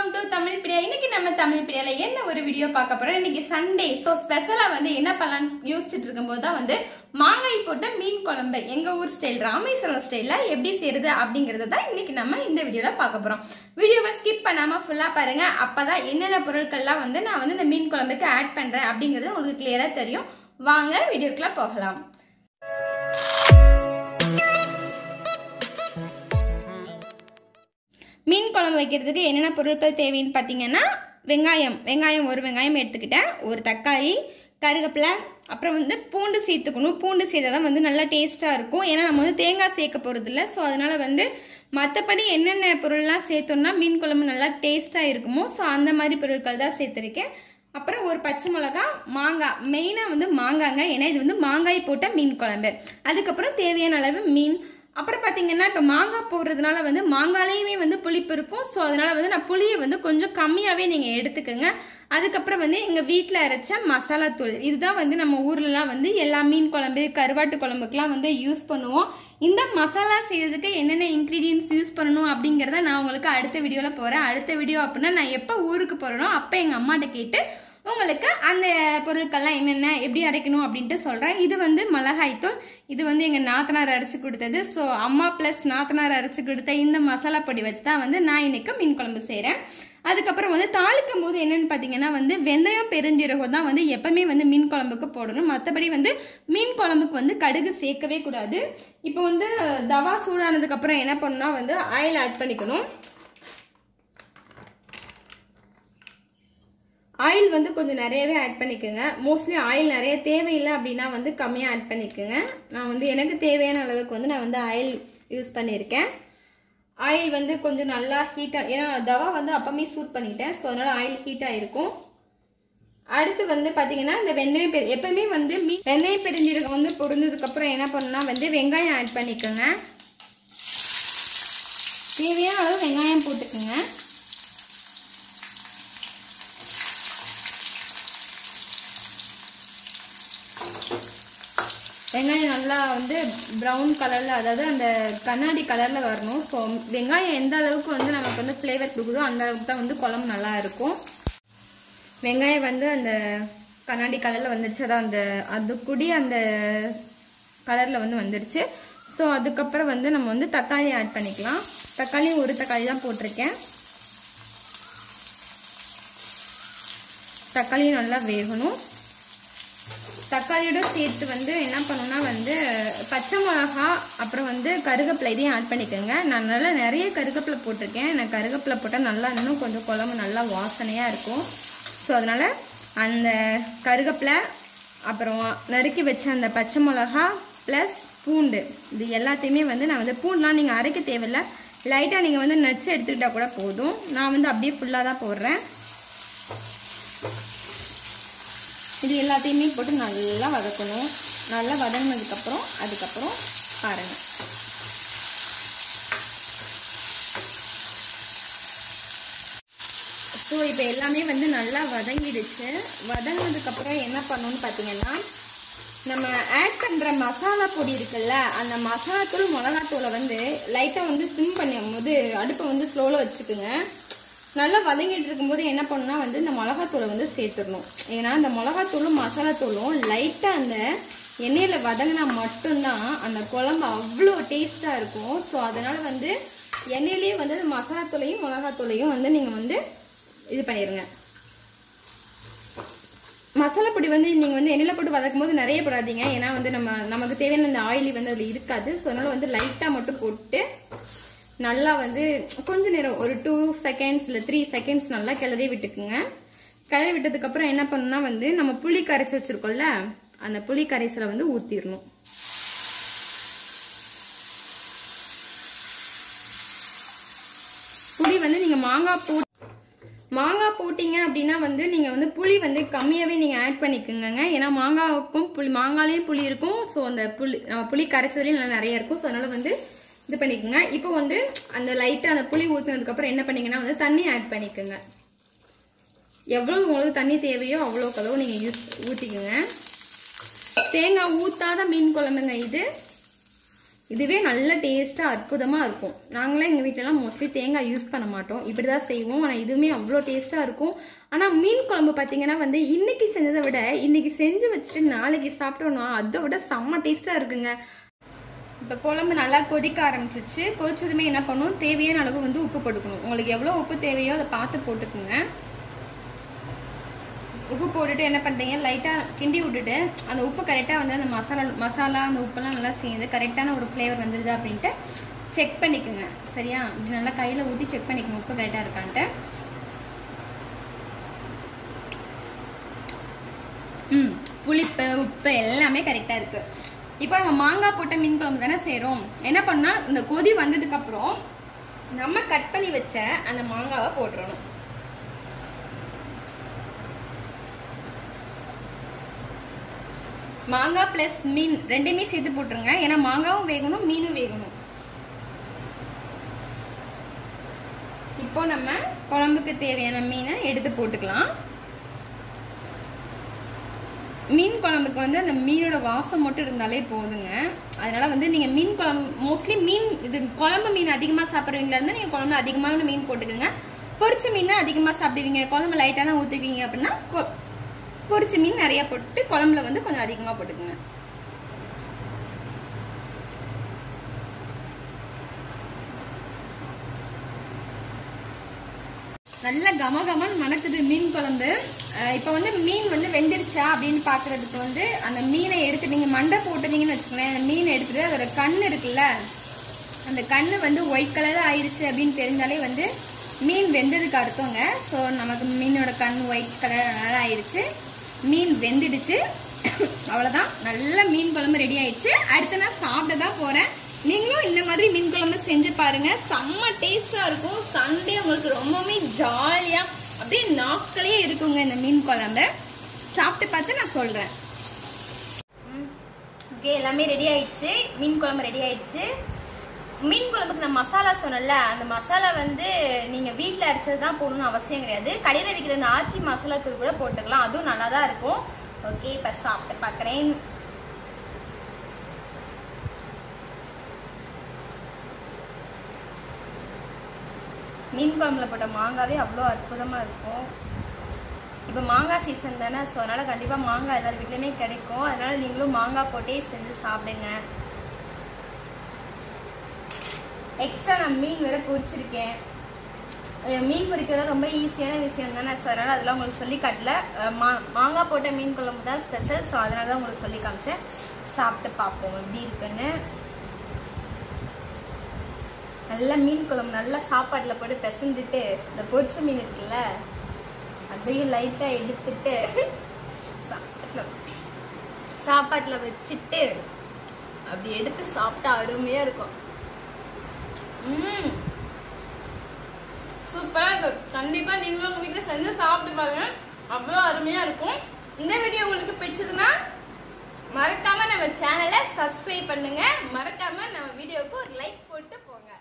Welcome to Tamil Priya. இன்னைக்கு நம்ம தமிழ் பிரியால என்ன ஒரு வீடியோ பார்க்க போறோம். இன்னைக்கு சண்டே, சோ ஸ்பெஷலா என்ன பண்ணலாம் யோசிச்சுட்டு இருக்கும்போது தான் மாங்காய் போட்ட மீன் குழம்பு எங்க ஊர் ஸ்டைல் ராமேஸ்வரம் ஸ்டைல்ல எப்படி செய்யறது அப்படிங்கறத தான் இன்னைக்கு நம்ம இந்த வீடியோல பார்க்க போறோம். வீடியோவை ஸ்கிப் பண்ணாம ஃபுல்லா பாருங்க. அப்பதான் என்னென்ன பொருட்கள்லாம் நான் இந்த மீன் குழம்புக்கு ஆட் பண்றேன் அப்படிங்கறது உங்களுக்கு கிளியரா தெரியும். வாங்க வீடியோக்குள்ள போகலாம். மீன் குழம்பு வைக்கிறதுக்கு என்னென்ன பொருட்கள் தேவைன்னு பார்த்தீங்கன்னா, வெங்காயம் ஒரு வெங்காயம் எடுத்துக்கிட்டேன், ஒரு தக்காளி, கருவேப்பிலை, அப்புறம் பூண்டு சேர்த்துக்கணும். பூண்டு சேர்த்தா தான் நல்லா டேஸ்ட்டாக இருக்கும். ஏன்னா நம்ம தேங்காய் சேர்க்க போகிறது இல்லை. ஸோ அதனால் மற்றபடி என்னென்ன பொருள்லாம் சேர்த்தோம்னா மீன் குழம்பு நல்லா டேஸ்ட்டாக இருக்குமோ, ஸோ அந்த மாதிரி பொருட்கள் தான் சேர்த்துருக்கேன். அப்புறம் ஒரு பச்சை மிளகா, மாங்காய், மெயினாக மாங்காங்க, ஏன்னா இது மாங்காய் போட்ட மீன் குழம்பு. அதுக்கப்புறம் தேவையான அளவு மீன். அப்புறம் பார்த்தீங்கன்னா, இப்போ மாங்காய் போடுறதுனால மாங்காயிலையுமே புளிப்பு இருக்கும். ஸோ அதனால நான் புளியை கொஞ்சம் கம்மியாகவே நீங்கள் எடுத்துக்கோங்க. அதுக்கப்புறம் எங்கள் வீட்டில் அரைச்ச மசாலா தூள், இதுதான் நம்ம ஊர்லலாம் எல்லா மீன் குழம்பு, கருவாட்டு குழம்புக்கெலாம் யூஸ் பண்ணுவோம். இந்த மசாலா செய்யறதுக்கு என்னென்ன இன்க்ரீடியன்ஸ் யூஸ் பண்ணணும் அப்படிங்கிறத நான் உங்களுக்கு அடுத்த வீடியோவில் போகிறேன். அடுத்த வீடியோ அப்படின்னா நான் எப்போ ஊருக்கு போகிறேனோ அப்போ எங்கள் அம்மாட்ட கேட்டு உங்களுக்கு அந்த பொருட்கள்லாம் என்னென்ன எப்படி அரைக்கணும் அப்படின்ட்டு சொல்கிறேன். இது மிளகாய்த்தூள், இது எங்கள் நாத்தனார் அரைச்சி கொடுத்தது. ஸோ அம்மா ப்ளஸ் நாத்தனார் அரைச்சி கொடுத்த இந்த மசாலா பொடி வச்சு தான் நான் இன்னைக்கு மீன் குழம்பு செய்கிறேன். அதுக்கப்புறம் தாளிக்கும் போது என்னென்னு பார்த்தீங்கன்னா வெந்தயம் பெருஞ்சீரகம் தான் எப்பவுமே மீன் குழம்புக்கு போடணும். மற்றபடி மீன் குழம்புக்கு கடுகு சேர்க்கவே கூடாது. இப்போ தவா சூடானதுக்கப்புறம் என்ன பண்ணணும்னா ஆயில் ஆட் பண்ணிக்கணும். ஆயில் கொஞ்சம் நிறையவே ஆட் பண்ணிக்கோங்க. மோஸ்ட்லி ஆயில் நிறைய தேவையில்லை அப்படின்னா கம்மியாக ஆட் பண்ணிக்கோங்க. நான் எனக்கு தேவையான அளவுக்கு நான் ஆயில் யூஸ் பண்ணியிருக்கேன். ஆயில் கொஞ்சம் நல்லா ஹீட்டாக, ஏன்னா தவா அப்பமே சூட் பண்ணிட்டேன். ஸோ அதனால் ஆயில் ஹீட்டாக இருக்கும். அடுத்து பார்த்தீங்கன்னா இந்த வெந்தயம் எப்பவுமே வெந்தயம் பெருஞ்சீரகம் பொரிஞ்சதுக்கப்புறம் என்ன பண்ணணும்னா வெங்காயம் ஆட் பண்ணிக்கோங்க. தேவையான அளவு வெங்காயம் போட்டுக்கோங்க. வெங்காயம் நல்லா ப்ரௌன் கலரில், அதாவது அந்த கண்ணாடி கலரில் வரணும். ஸோ வெங்காயம் எந்த அளவுக்கு நமக்கு ஃப்ளேவர் கொடுக்குதோ அந்த அளவுக்கு தான் குழம்பு நல்லா இருக்கும். வெங்காயம் அந்த கண்ணாடி கலரில் வந்துடுச்சு, அதான் அது கூடி அந்த கலரில் வந்துடுச்சு. ஸோ அதுக்கப்புறம் நம்ம தக்காளி ஆட் பண்ணிக்கலாம். தக்காளி ஒரு தக்காளி தான் போட்டிருக்கேன். தக்காளியும் நல்லா வேகணும். தக்காளியோட சேர்த்து என்ன பண்ணணும்னா பச்சை மிளகா, அப்புறம் கருவேப்பிலை இதையும் ஆட் பண்ணிக்கோங்க. நான் நல்லா நிறைய கருவேப்பிலை போட்டிருக்கேன். நான் கருவேப்பிலை போட்டால் நல்லா இன்னும் கொஞ்சம் குழம்பு நல்லா வாசனையாக இருக்கும். ஸோ அதனால் அந்த கருவேப்பிலை, அப்புறம் நறுக்கி வச்ச அந்த பச்சை மிளகா ப்ளஸ் பூண்டு, இது எல்லாத்தையுமே நான் பூண்டுலாம் நீங்கள் அரைக்க தேவையில்லை, லைட்டாக நீங்கள் நச்சு எடுத்துக்கிட்டால் கூட போதும். நான் அப்படியே ஃபுல்லாக தான் போடுறேன். இது எல்லாத்தையுமே போட்டு நல்லா வதக்கணும். நல்லா வதங்கினதுக்கப்புறம் அதுக்கப்புறம் பாருங்கள். ஸோ இப்போ எல்லாமே நல்லா வதங்கிடுச்சு. வதங்கினதுக்கப்புறம் என்ன பண்ணணும்னு பார்த்தீங்கன்னா, நம்ம ஆட் பண்ணுற மசாலா பொடி இருக்குல்ல, அந்த மசாலாத்தூள் மிளகாத்தூளை லைட்டாக சிம் பண்ணும் போது அடுப்பை ஸ்லோவில் வச்சுக்குங்க. நல்லா வதங்கிட்டு இருக்கும்போது என்ன பண்ணணும்னா இந்த மிளகாத்தூளை சேர்த்துடணும். ஏன்னா இந்த மிளகாத்தூளும் மசாலாத்தூளும் லைட்டாக அந்த எண்ணெயில் வதங்கினா மட்டும்தான் அந்த குழம்பு அவ்வளோ டேஸ்ட்டாக இருக்கும். ஸோ அதனால் எண்ணெயிலேயே அந்த மசாலாத்தூளையும் மிளகாத்தூளையும் நீங்கள் இது பண்ணிடுங்க. மசாலா பொடி நீங்கள் எண்ணெயில் போட்டு வதக்கும் போது நிறைய போடாதீங்க. ஏன்னா நமக்கு தேவையான அந்த ஆயிலி அதில் இருக்காது. ஸோ அதனால் லைட்டாக மட்டும் போட்டு நல்லா கொஞ்ச நேரம் ஒரு 2 செகண்ட்ஸ் இல்லை 3 செகண்ட்ஸ் நல்லா கிளறி விட்டுக்குங்க. கிளறி விட்டதுக்கப்புறம் என்ன பண்ணணும்னா நம்ம புளி கரைச்சி வச்சுருக்கோம்ல, அந்த புளி கரைசலை ஊற்றிடணும். புளி நீங்கள் மாங்காய் போட்டிங்க அப்படின்னா நீங்கள் புளி கம்மியாகவே நீங்கள் ஆட் பண்ணிக்கோங்க. ஏன்னா மாங்காய்க்கும் மாங்காயிலையும் புளி இருக்கும். ஸோ அந்த புளி கரைச்சதுலேயும் நல்லா நிறைய இருக்கும். ஸோ அதனால் இது பண்ணிக்கோங்க. இப்போ அந்த லைட்டாக அந்த புளி ஊற்றினதுக்கப்புறம் என்ன பண்ணிங்கன்னா தண்ணி ஆட் பண்ணிக்கோங்க. எவ்வளோ உங்களுக்கு தண்ணி தேவையோ அவ்வளோக்கு அளவு நீங்கள் ஊற்றிக்கோங்க. தேங்காய் ஊற்றாத மீன் குழம்புங்க இது. இதுவே நல்ல டேஸ்ட்டாக அற்புதமாக இருக்கும். நாங்களாம் எங்கள் வீட்டிலலாம் மோஸ்ட்லி தேங்காய் யூஸ் பண்ண மாட்டோம், இப்படி தான் செய்வோம். ஆனால் இதுவுமே அவ்வளோ டேஸ்ட்டாக இருக்கும். ஆனால் மீன் குழம்பு பார்த்தீங்கன்னா வந்து இன்றைக்கி செஞ்சதை விட இன்றைக்கி செஞ்சு வச்சுட்டு நாளைக்கு சாப்பிட்டோன்னா அதை விட செம்ம டேஸ்ட்டாக இருக்குங்க. இப்போ குழம்பு நல்லா கொதிக்க ஆரம்பிச்சிச்சு. கொதிச்சதுமே என்ன பண்ணணும், தேவையான அளவு வந்து உப்பு போட்டுக்கணும். உங்களுக்கு எவ்வளோ உப்பு தேவையோ அதை பார்த்து போட்டுக்குங்க. உப்பு போட்டுட்டு என்ன பண்ணுறீங்க, லைட்டாக கிண்டி விட்டுட்டு அந்த உப்பு கரெக்டாக வந்து அந்த மசாலா அந்த உப்பெல்லாம் நல்லா சேர்ந்து கரெக்டான ஒரு ஃப்ளேவர் வந்துடுது அப்படின்ட்டு செக் பண்ணிக்கோங்க. சரியா, இப்படி நல்லா கையில் ஊற்றி செக் பண்ணிக்கோங்க உப்பு கரெக்டாக இருக்கான்ட்டு. புளிப்பு உப்பு எல்லாமே கரெக்டாக இருக்குது. இப்போ நம்ம மாங்காய் போட்ட மீன் குழம்பு தானே செய்கிறோம். என்ன பண்ணால் இந்த கொதி வந்ததுக்கப்புறம் நம்ம கட் பண்ணி வச்ச அந்த மாங்காவை போட்டுறணும். மாங்காய் பிளஸ் மீன் ரெண்டுமே சேர்த்து போட்டுருங்க. ஏன்னா மாங்காவும் வேகணும் மீனும் வேகணும். இப்போ நம்ம குழம்புக்கு தேவையான மீனை எடுத்து போட்டுக்கலாம். மீன் குழம்புக்கு வந்து அந்த மீனோட வாசம் மட்டும் இருந்தாலே போதுங்க. அதனால வந்து நீங்க மீன் குழம்பு மோஸ்ட்லி மீன் இது குழம்பு மீன் அதிகமாக சாப்பிட்றவங்களா இருந்தால் நீங்கள் குழம்புல அதிகமான மீன் போட்டுக்கோங்க. பொரிச்ச மீன் அதிகமாக சாப்பிடுவீங்க, குழம்பு லைட்டாக தான் ஊற்றுவீங்க அப்படின்னா பொரிச்ச மீன் நிறைய போட்டு குழம்புல வந்து கொஞ்சம் அதிகமா போட்டுக்குங்க. நல்ல கமகமன்னு மணக்குது மீன் குழம்பு. இப்போ வந்து மீன் வந்து வெந்துருச்சா அப்படின்னு பாக்குறதுக்கு வந்து அந்த மீனை எடுத்து நீங்க மண்டை போட்டுறீங்கன்னு வச்சுக்கோங்களேன். அந்த மீனை எடுத்துட்டு அதோட கண்ணு இருக்குல்ல, அந்த கண்ணு வந்து ஒயிட் கலர்ல ஆயிடுச்சு அப்படின்னு தெரிஞ்சாலே வந்து மீன் வெந்ததுக்கு அர்த்தங்க. ஸோ நமக்கு மீனோட கண் ஒயிட் கலர் நல்லா ஆயிடுச்சு, மீன் வெந்துடுச்சு. அவ்வளோதான், நல்ல மீன் குழம்பு ரெடி ஆயிடுச்சு. அடுத்து நான் சாப்பிட தான் போறேன். நீங்களும் இந்த மாதிரி மீன் குழம்பு செஞ்சு பாருங்க, செம்ம டேஸ்டா இருக்கும். சண்டே உங்களுக்கு ரொம்பவுமே ஜாலியா அப்படியே நாட்களே இருக்குங்க இந்த மீன் குழம்பு. சாப்பிட்டு பார்த்து நான் சொல்றேன். ஓகே, எல்லாமே ரெடி ஆயிடுச்சு. மீன் குழம்பு ரெடி ஆயிடுச்சு. மீன் குழம்புக்கு நான் மசாலா சொன்னல, அந்த மசாலா வந்து நீங்க வீட்டில் அரைச்சது தான் போடணும்னு அவசியம் கிடையாது. கடையில் விற்கிற அந்த ஆச்சி மசாலா தூள் கூட போட்டுக்கலாம், அதுவும் நல்லா தான் இருக்கும். ஓகே, இப்போ சாப்பிட்டு பார்க்குறேன். மீன் குழம்புல போட்ட மாங்காவே அவ்வளோ அற்புதமாக இருக்கும். இப்போ மாங்காய் சீசன் தானே, ஸோ அதனால் கண்டிப்பாக மாங்காய் எல்லார் வீட்லையுமே கிடைக்கும். அதனால் நீங்களும் மாங்காய் போட்டே செஞ்சு சாப்பிடுங்க. எக்ஸ்ட்ரா நான் மீன் வேற பொரிச்சிருக்கேன். மீன் பொரிக்கிறது ரொம்ப ஈஸியான விஷயம் தானே, ஸோ அதனால் அதெல்லாம் உங்களுக்கு சொல்லி காட்டல. மாங்காய் போட்ட மீன் குழம்பு தான் ஸ்பெஷல், ஸோ அதனால தான் உங்களுக்கு சொல்லி காமிச்சேன். சாப்பிட்டு பார்ப்போம் எப்படி இருக்குன்னு. நல்லா மீன் குழம்பு நல்லா சாப்பாட்டில் போட்டு பிசைஞ்சிட்டு இந்த பொரிச்ச மீன் இருக்குல்ல அதையும் லைட்டாக எடுத்துட்டு சாப்பாட்டில் வச்சுட்டு அப்படி எடுத்து சாப்பிட்டா அருமையாக இருக்கும். சூப்பரா இருக்கும். கண்டிப்பா நீங்களும் உங்க வீட்டுல செஞ்சு சாப்பிட்டு பாருங்க, அவ்வளோ அருமையா இருக்கும். இந்த வீடியோ உங்களுக்கு பிடிச்சதுன்னா மறக்காம நம்ம சேனலை சப்ஸ்கிரைப் பண்ணுங்க, மறக்காம நம்ம வீடியோவுக்கு ஒரு லைக் போட்டு போங்க.